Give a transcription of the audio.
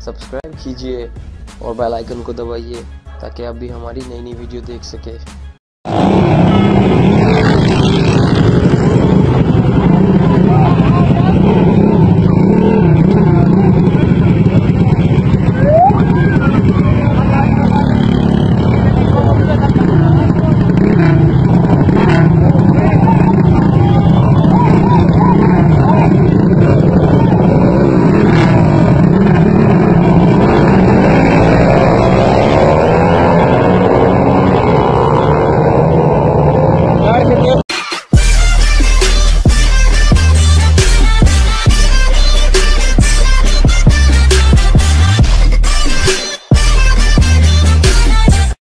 Subscribe कीजिए और bell icon को दबाइए ताकि आप भी हमारी नई नई वीडियो देख सके।